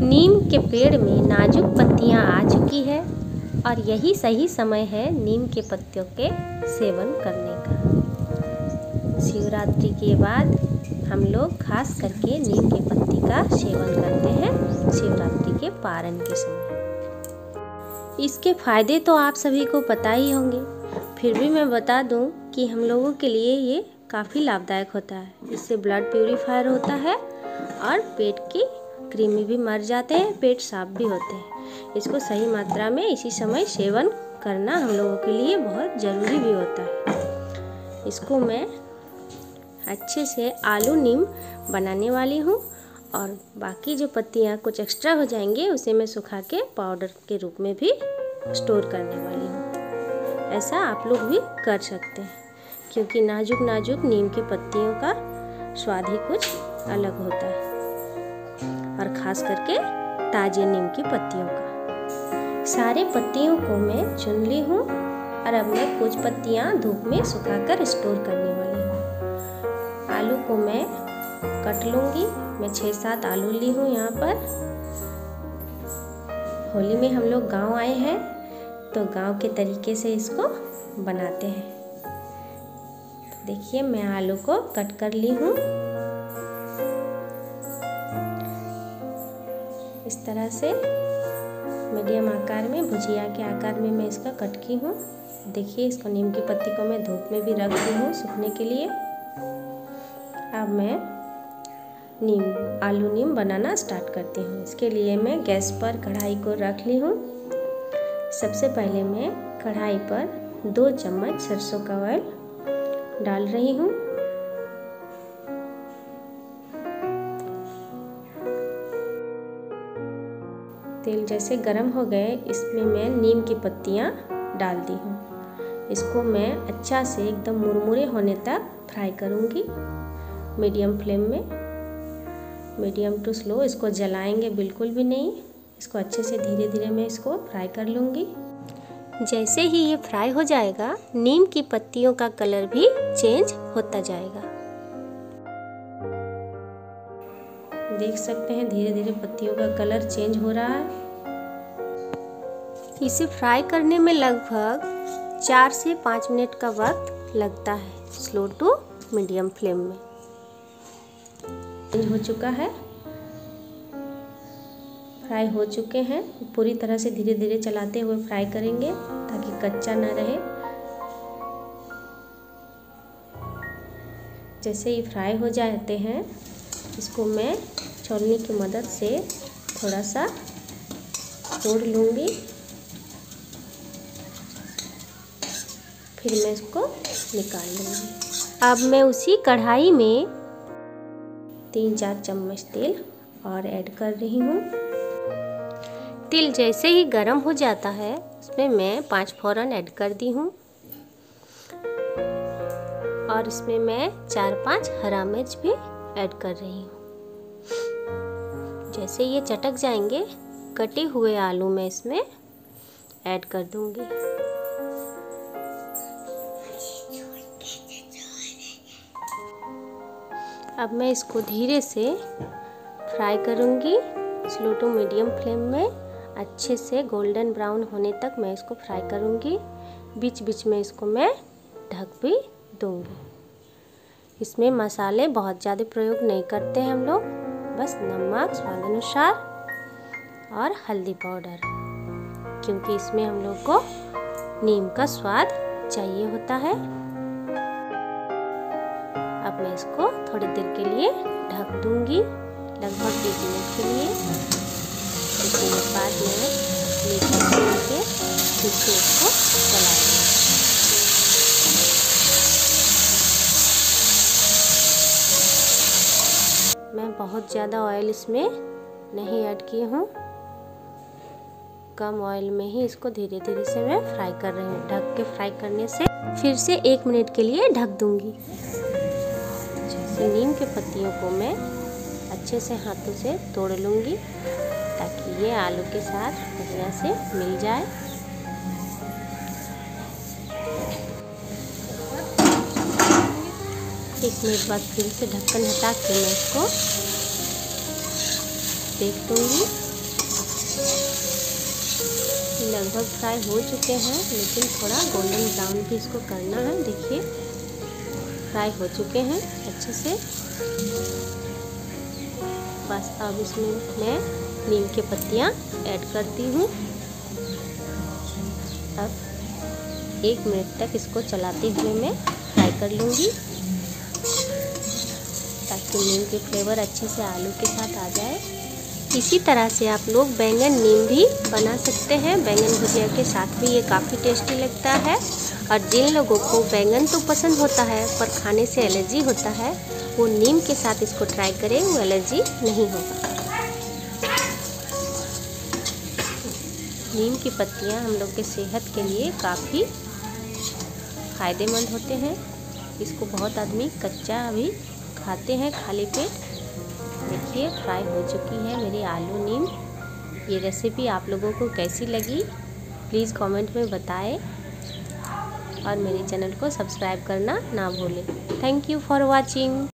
नीम के पेड़ में नाजुक पत्तियां आ चुकी है और यही सही समय है नीम के पत्तियों के सेवन करने का। शिवरात्रि के बाद हम लोग खास करके नीम के पत्ती का सेवन करते हैं शिवरात्रि के पारण के समय। इसके फायदे तो आप सभी को पता ही होंगे, फिर भी मैं बता दूं कि हम लोगों के लिए ये काफ़ी लाभदायक होता है। इससे ब्लड प्यूरीफायर होता है और पेट की कृमि भी मर जाते हैं, पेट साफ भी होते हैं। इसको सही मात्रा में इसी समय सेवन करना हम लोगों के लिए बहुत ज़रूरी भी होता है। इसको मैं अच्छे से आलू नीम बनाने वाली हूँ और बाकी जो पत्तियाँ कुछ एक्स्ट्रा हो जाएंगे उसे मैं सुखा के पाउडर के रूप में भी स्टोर करने वाली हूँ। ऐसा आप लोग भी कर सकते हैं क्योंकि नाजुक नाजुक नीम की पत्तियों का स्वाद ही कुछ अलग होता है और ख़ास करके ताज़े नीम की पत्तियों का। सारे पत्तियों को मैं चुन ली हूँ और अब मैं कुछ पत्तियाँ धूप में सुखाकर स्टोर करने वाली हूँ। आलू को मैं कट लूँगी। मैं 6-7 आलू ली हूँ। यहाँ पर होली में हम लोग गांव आए हैं तो गांव के तरीके से इसको बनाते हैं। देखिए मैं आलू को कट कर ली हूँ। इस तरह से मीडियम आकार में, भुजिया के आकार में मैं इसका कट की हूँ। देखिए इसको नीम की पत्ती को मैं धूप में भी रख दी हूँ सूखने के लिए। अब मैं आलू नीम बनाना स्टार्ट करती हूँ। इसके लिए मैं गैस पर कढ़ाई को रख ली हूँ। सबसे पहले मैं कढ़ाई पर 2 चम्मच सरसों का ऑयल डाल रही हूँ। तेल जैसे गर्म हो गए इसमें मैं नीम की पत्तियाँ डाल दी हूँ। इसको मैं अच्छा से एकदम मुरमुरे होने तक फ्राई करूँगी मीडियम फ्लेम में, मीडियम टू स्लो। इसको जलाएंगे बिल्कुल भी नहीं। इसको अच्छे से धीरे धीरे मैं इसको फ्राई कर लूँगी। जैसे ही ये फ्राई हो जाएगा नीम की पत्तियों का कलर भी चेंज होता जाएगा। देख सकते हैं धीरे धीरे पत्तियों का कलर चेंज हो रहा है। इसे फ्राई करने में लगभग 4 से 5 मिनट का वक्त लगता है स्लो टू मीडियम फ्लेम में। चेंज हो चुका है, फ्राई हो चुके हैं। पूरी तरह से धीरे धीरे चलाते हुए फ्राई करेंगे ताकि कच्चा ना रहे। जैसे ही फ्राई हो जाते हैं इसको मैं छलनी की मदद से थोड़ा सा तोड़ लूँगी। फिर मैं इसको निकाल लूँगी। अब मैं उसी कढ़ाई में 3-4 चम्मच तेल और ऐड कर रही हूँ। तेल जैसे ही गर्म हो जाता है उसमें मैं 5 फोरन ऐड कर दी हूँ और इसमें मैं 4-5 हरा मिर्च भी ऐड कर रही हूँ। जैसे ये चटक जाएंगे कटे हुए आलू मैं इसमें ऐड कर दूँगी। अब मैं इसको धीरे से फ्राई करूँगी स्लो टू मीडियम फ्लेम में। अच्छे से गोल्डन ब्राउन होने तक मैं इसको फ्राई करूँगी। बीच बीच में इसको मैं ढक भी दूँगी। इसमें मसाले बहुत ज़्यादा प्रयोग नहीं करते हैं हम लोग, बस नमक स्वाद अनुसार और हल्दी पाउडर, क्योंकि इसमें हम लोग को नीम का स्वाद चाहिए होता है। अब मैं इसको थोड़ी देर के लिए ढक दूँगी, लगभग 1 मिनट के लिए। 1 मिनट बाद मैं मीडियम फ्लेम पे फिर से इसको चलाऊंगी। मैं बहुत ज़्यादा ऑयल इसमें नहीं ऐड की हूँ, कम ऑयल में ही इसको धीरे धीरे से मैं फ्राई कर रही हूँ। ढक के फ्राई करने से फिर से 1 मिनट के लिए ढक दूँगी। नीम के पत्तियों को मैं अच्छे से हाथों से तोड़ लूँगी ताकि ये आलू के साथ बढ़िया से मिल जाए। एक मिनट बाद फिर से ढक्कन हटा के मैं इसको देख दूँगी। लगभग फ्राई हो चुके हैं, लेकिन थोड़ा गोल्डन ब्राउन भी इसको करना है। देखिए फ्राई हो चुके हैं अच्छे से। बस अब इसमें मैं नीम की पत्तियाँ ऐड करती हूँ। अब 1 मिनट तक इसको चलाते हुए मैं फ्राई कर लूँगी, ताकि नीम के फ्लेवर अच्छे से आलू के साथ आ जाए। इसी तरह से आप लोग बैंगन नीम भी बना सकते हैं। बैंगन भुजिया के साथ भी ये काफ़ी टेस्टी लगता है। और जिन लोगों को बैंगन तो पसंद होता है पर खाने से एलर्जी होता है, वो नीम के साथ इसको ट्राई करें, वो एलर्जी नहीं होगा। नीम की पत्तियाँ हम लोग के सेहत के लिए काफ़ी फ़ायदेमंद होते हैं। इसको बहुत आदमी कच्चा भी खाते हैं खाली पेट। देखिए फ्राई हो चुकी है मेरी आलू नीम। ये रेसिपी आप लोगों को कैसी लगी प्लीज़ कमेंट में बताएं, और मेरे चैनल को सब्सक्राइब करना ना भूलें। Thank you for watching.